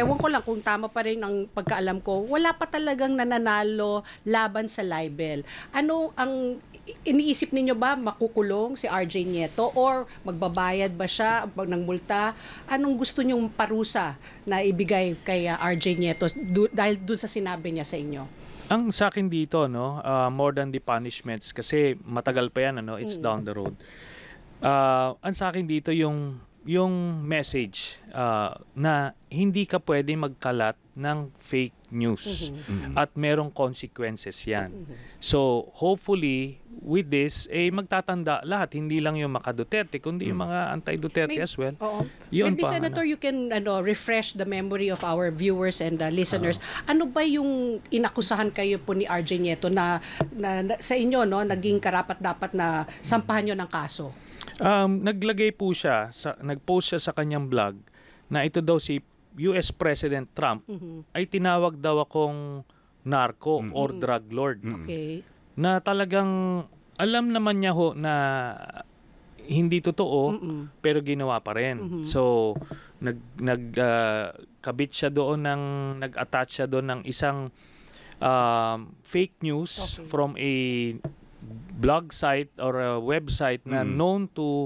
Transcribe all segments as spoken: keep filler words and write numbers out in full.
ewan ko lang kung tama pa rin ang pagkaalam ko, wala pa talagang nananalo laban sa libel. Ano ang iniisip ninyo ba, makukulong si R J Nieto or magbabayad ba siya ng multa? Anong gusto nyong parusa na ibigay kay uh, R J Nieto du- dahil dun sa sinabi niya sa inyo? Ang sa akin dito, no, uh, more than the punishments, kasi matagal pa yan, ano, it's mm. down the road. Uh, ang sa akin dito yung yung message uh, na hindi ka pwede magkalat ng fake news mm-hmm. at merong consequences yan. Mm-hmm. So hopefully with this eh magtatanda lahat, hindi lang yung maka-Duterte kundi mm-hmm. yung mga anti-Duterte as well. Oo. Yun Maybe pa, Senator, ano. you can ano refresh the memory of our viewers and uh, listeners. Uh-huh. Ano ba yung inakusahan kayo po ni R J Nieto na, na, na sa inyo, no, naging karapat-dapat na sampahan nyo ng kaso? Um, naglagay po siya, sa, nag-post siya sa kanyang blog na ito daw si U S President Trump mm-hmm. ay tinawag daw akong narco mm-hmm. or drug lord. Okay. Na talagang alam naman niya ho na hindi totoo mm-hmm. pero ginawa pa rin. Mm-hmm. So nag nag uh, kabit siya doon ng nag-attach siya doon ng isang uh, fake news okay. from a blog site or a website na mm. known to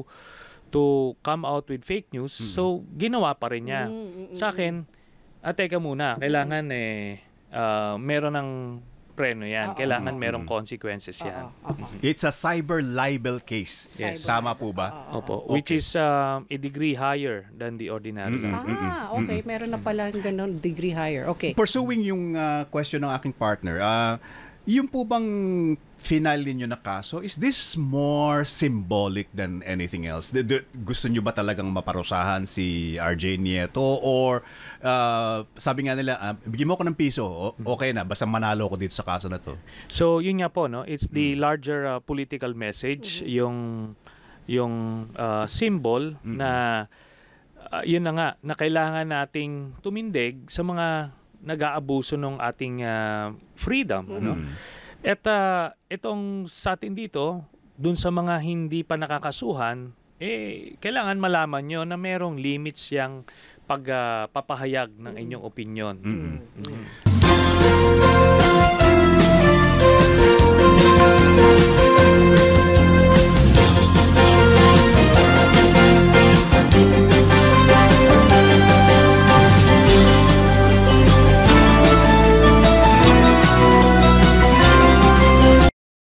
to come out with fake news. Mm. So ginawa pa rin niya. Mm, sa akin, ah, teka muna, kailangan eh uh, meron ng preno yan. Uh-oh. Kailangan merong consequences yan. Uh-oh. Uh-oh. It's a cyber libel case. Yes. Tama po ba? Uh-oh. Opo. Okay. Which is uh, a degree higher than the ordinary. Mm-hmm. Ah, okay. Mm-hmm. Meron na pala ganun, degree higher. Okay. Pursuing yung uh, question ng aking partner, uh, yung po bang final ninyo na kaso, is this more symbolic than anything else? D- d- gusto nyo ba talagang maparusahan si R J Nieto or uh, sabi nga nila, uh, bigyan mo ko ng piso, o- okay na, basta manalo ko dito sa kaso na to? So yun nga po, no? It's the larger uh, political message, mm-hmm. yung yung uh, symbol mm-hmm. na uh, yun na nga, na kailangan nating tumindig sa mga nag-aabuso ng ating uh, freedom. Mm-hmm. Ano? At uh, itong sa atin dito, dun sa mga hindi pa nakakasuhan, eh, kailangan malaman nyo na merong limits yung pagpapahayag uh, ng inyong opinion. Mm-hmm. Mm-hmm.